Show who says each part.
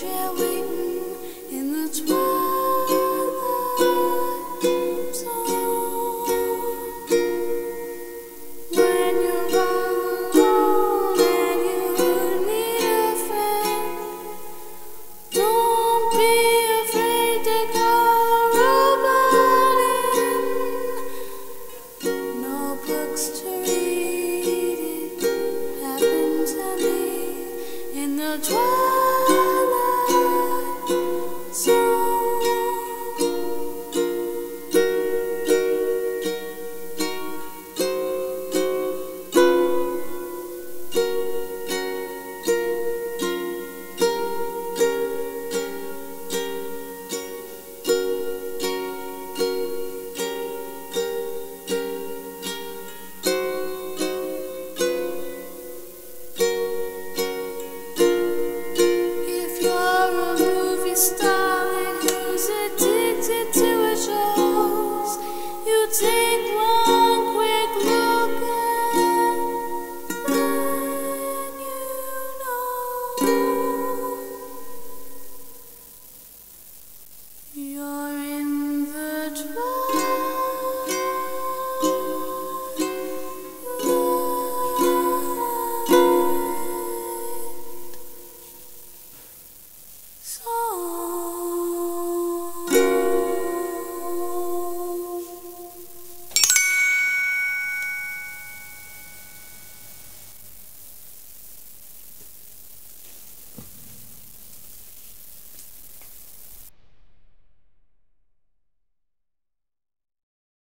Speaker 1: chair waiting in the twilight zone. When you're all alone and you need a friend, don't be afraid to call a robot in. No books to read, it happened to me in the twilight zone. If you're a movie star,